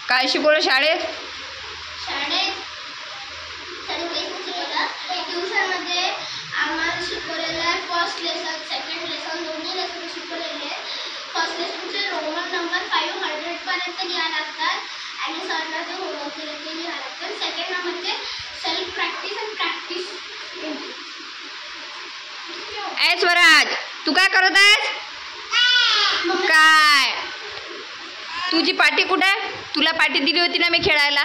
काय शिकवलं शाळेत? ट्युशनमध्ये आम्हाला शिकवलेलं आहे फर्स्ट लेसन सेकंड लेसन दोन्ही लेसन शिकवलेले आहे. फर्स्ट लेसनचे रोमन नंबर 500 पर्यंत घ्यायला लागतात आणि सरला ते होमवर्क दिलं ते घ्यायला लागतात. सेकंड नंबरचे सेल्फ प्रॅक्टिस आणि प्रॅक्टिस. ए स्वराज, तू काय करत आहेस? काय तुझी पाटी कुठे आहे? तुला पाटी दिली होती ना मी खेळायला.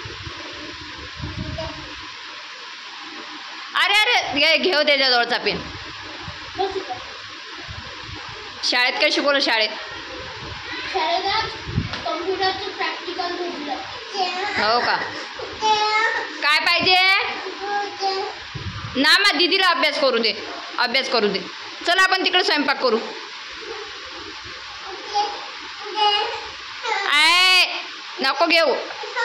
अरे अरे घेऊ त्याच्याजवळचा पेन. शाळेत काय शिकवलं? शाळेत कम्प्युटरचं प्रॅक्टिकल भेटलं. हो का? काय पाहिजे ना? मग दीदीला अभ्यास करू दे, अभ्यास करू दे. चला आपण तिकडे स्वयंपाक करू. आय नको घेऊ.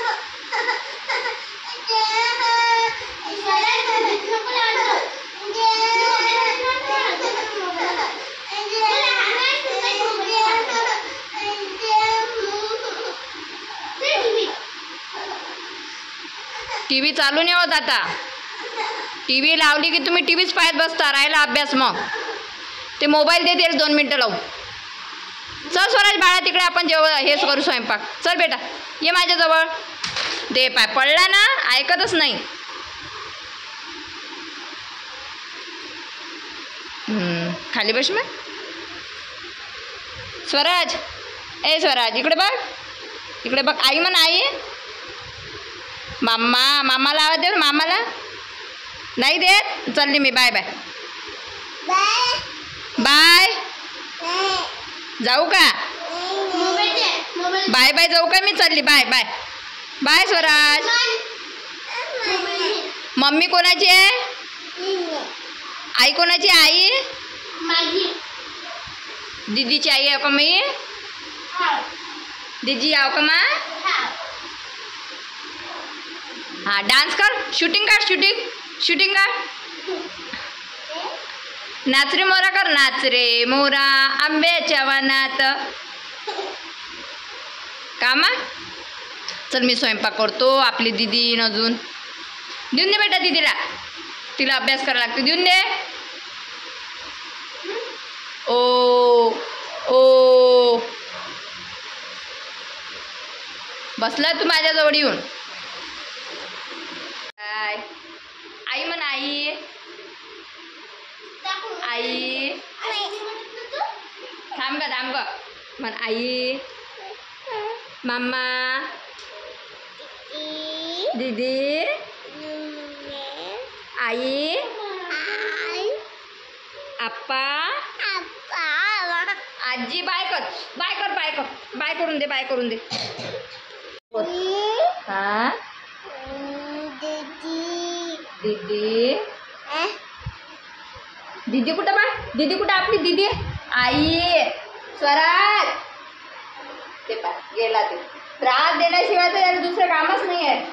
टीव्ही चालू नाही होत आता. टीव्ही लावली की तुम्ही टीव्हीच पाहत बसता. राहिला अभ्यास. मग ते मोबाईल देते 2 मिनटं लावून. चल स्वराज बाळा, तिकडे आपण जेवण हेच करू स्वयंपाक. चल बेटा ये माझ्याजवळ. दे पाय पडला ना, ऐकतच नाही. खाली बस मग. स्वराज, ए स्वराज इकडे बघ, इकडे बघ. आई म्हण आई. मामा, मामाला आवाज दे. मामाला नाही देत. चालली मी. Bye bye. बाय. जाऊ का? बाय बाय जाऊ का? मी चालली. Bye bye. Bye Swaraj. Mummy कोणाची आहे? आई कोणाची? आई माझी. दीदीची आई आहे का मी? दीदी आव का मा? हाँ डान्स कर. शूटिंग कर. शूटिंग कर. नाच रे मोरा कर. नाच रे मोरा आंब्याच्या वनात. का मा? चल मी स्वयंपाक करतो. आपली दीदी अजून देऊन दे बेटा दीदीला. तिला अभ्यास करायला लागतो. देऊन दे. ओ ओ बसला तू माझ्याजवळ येऊन. काय आई म्हण आई. आई थांब ग म्हण आई. मामा, दीदी, आई, आप्पा, आजी. बाय कर. बाय कर. बाय कर. बाय करून दे. बाय करून दे. हा दीदी. दीदी कुठं? बा दीदी कुठं? आपली दीदी. आई. स्वराज ते पाय गेला. ते त्रास देण्याशिवाय तर याला दुसरं कामच नाही आहे.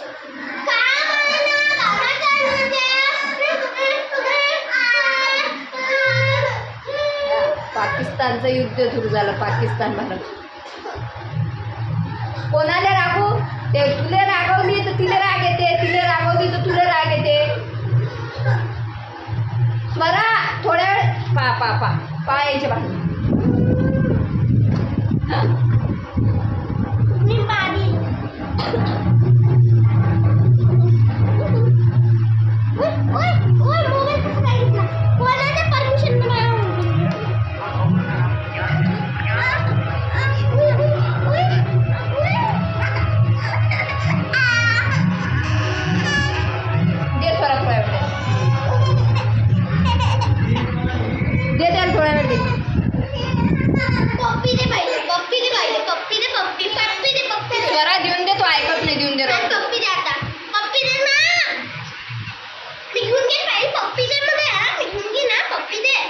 पाकिस्तानचं युद्ध सुरू झालं. पाकिस्तान भारत. कोणाला रागू? ते तुला रागवली तर तिला राग येते. तिला रागवली तर तुला राग येते. स्वरा थोड्या वेळ पा पा पा पा यायच्या बाहेर. स्वरा देऊन दे. तो ऐकत नाही. देऊन दे. पप्पी दे आता. पप्पी दे ना. घेऊन घे. पहिले पप्पी दे मध्ये. घेऊन घे ना. पप्पी दे.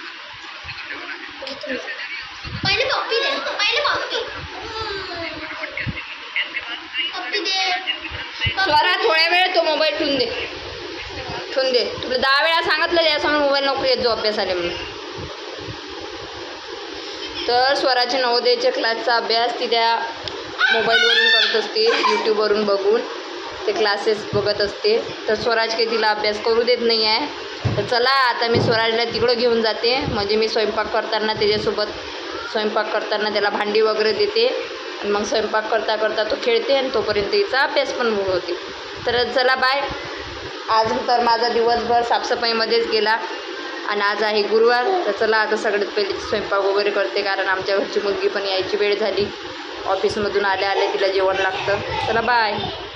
पहिले पप्पी दे. पहिले पप्पी. पप्पी दे. स्वरा थोड्या वेळ तो मोबाईल ठेवून दे. ठेवून दे. तुला 10 वेळा सांगितलं यासमोर मोबाईल नको येत जो अभ्यासाला म्हणून. तर स्वराचे नवोदयच्या क्लासचा अभ्यास तिच्या मोबाईलवरून करत असते, यूट्यूबवरून बघून ते क्लासेस बघत असते. तर स्वराज काही तिला अभ्यास करू देत नाही आहे. तर चला आता मी स्वराजला तिकडं घेऊन जाते, म्हणजे मी स्वयंपाक करताना त्याच्यासोबत स्वयंपाक करताना त्याला भांडी वगैरे देते आणि मग स्वयंपाक करता करता तो खेळते आणि तोपर्यंत हिचा अभ्यास पण होते. तर चला बाय. आज तर माझा दिवसभर साफसफाईमध्येच गेला आणि आज आहे गुरुवार. तर चला आता सगळ्यात पहिले स्वयंपाक वगैरे करते, कारण आमच्या घरची मुलगी पण यायची वेळ झाली. ऑफिसमधून आल्या आल्या तिला जेवण लागतं. चला बाय.